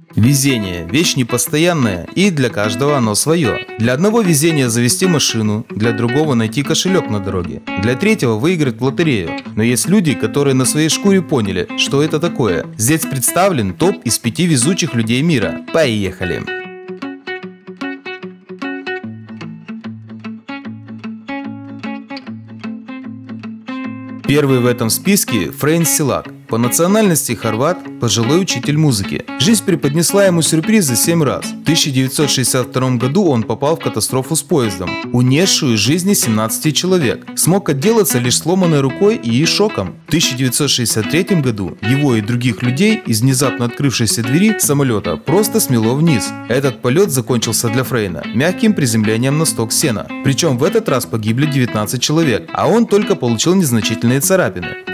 Везение – вещь непостоянная, и для каждого оно свое. Для одного везение завести машину, для другого найти кошелек на дороге, для третьего выиграть в лотерею. Но есть люди, которые на своей шкуре поняли, что это такое. Здесь представлен топ из 5 везучих людей мира. Поехали! Первый в этом списке Фрэнк Силак. По национальности хорват, пожилой учитель музыки. Жизнь преподнесла ему сюрпризы 7 раз. В 1962 году он попал в катастрофу с поездом, унесшую жизни 17 человек. Смог отделаться лишь сломанной рукой и шоком. В 1963 году его и других людей из внезапно открывшейся двери самолета просто смело вниз. Этот полет закончился для Фрейна мягким приземлением на сток сена. Причем в этот раз погибли 19 человек, а он только получил незначительные царапины. В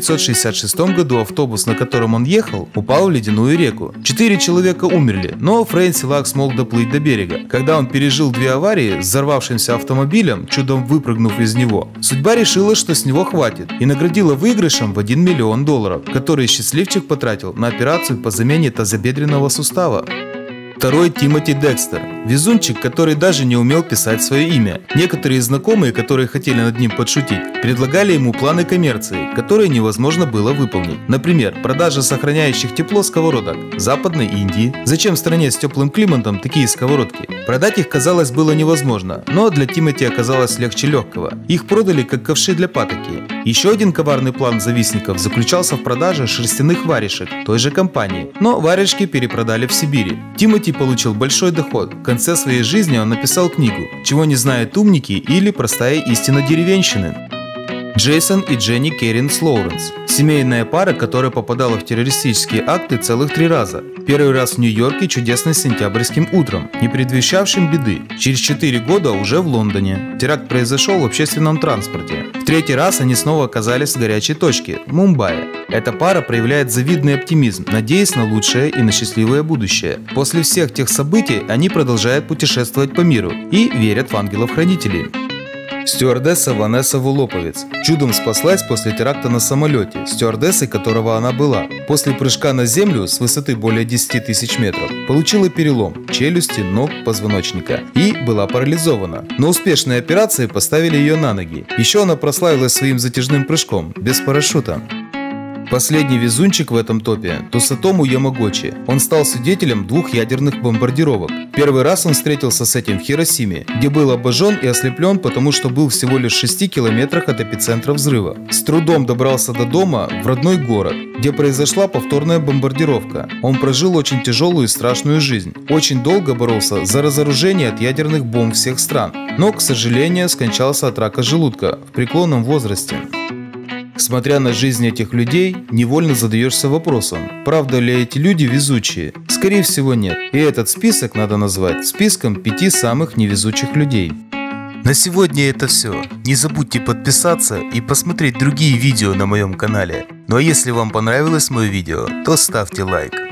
1966 году автобус, на котором он ехал, упал в ледяную реку. 4 человека умерли, но Фрэнк Силак смог доплыть до берега. Когда он пережил 2 аварии с взорвавшимся автомобилем, чудом выпрыгнув из него, судьба решила, что с него хватит, и наградила выигрышем в $1 миллион, который счастливчик потратил на операцию по замене тазобедренного сустава. Второй Тимоти Декстер. Везунчик, который даже не умел писать свое имя. Некоторые знакомые, которые хотели над ним подшутить, предлагали ему планы коммерции, которые невозможно было выполнить. Например, продажа сохраняющих тепло сковородок в Западной Индии. Зачем в стране с теплым климатом такие сковородки? Продать их, казалось, было невозможно, но для Тимоти оказалось легче легкого. Их продали как ковши для патоки. Еще один коварный план завистников заключался в продаже шерстяных варежек той же компании, но варежки перепродали в Сибири. Тимоти получил большой доход. В конце своей жизни он написал книгу «Чего не знают умники» или «Простая истина деревенщины». Джейсон и Дженни Керринс Лоуренс. Семейная пара, которая попадала в террористические акты целых 3 раза. Первый раз в Нью-Йорке чудесным сентябрьским утром, не предвещавшим беды. Через 4 года уже в Лондоне. Теракт произошел в общественном транспорте. В 3-й раз они снова оказались в горячей точке – Мумбаи. Эта пара проявляет завидный оптимизм, надеясь на лучшее и на счастливое будущее. После всех тех событий они продолжают путешествовать по миру и верят в ангелов-хранителей. Стюардесса Ванесса Волоповец чудом спаслась после теракта на самолете, стюардессой которого она была. После прыжка на землю с высоты более 10 тысяч метров получила перелом челюсти, ног, позвоночника и была парализована. Но успешные операции поставили ее на ноги. Еще она прославилась своим затяжным прыжком, без парашюта. Последний везунчик в этом топе – Тосатому Ямагочи. Он стал свидетелем 2 ядерных бомбардировок. Первый раз он встретился с этим в Хиросиме, где был обожжен и ослеплен, потому что был всего лишь в 6 километрах от эпицентра взрыва. С трудом добрался до дома в родной город, где произошла повторная бомбардировка. Он прожил очень тяжелую и страшную жизнь. Очень долго боролся за разоружение от ядерных бомб всех стран, но, к сожалению, скончался от рака желудка в преклонном возрасте. Смотря на жизнь этих людей, невольно задаешься вопросом, правда ли эти люди везучие? Скорее всего нет. И этот список надо назвать списком 5 самых невезучих людей. На сегодня это все. Не забудьте подписаться и посмотреть другие видео на моем канале. Ну а если вам понравилось мое видео, то ставьте лайк.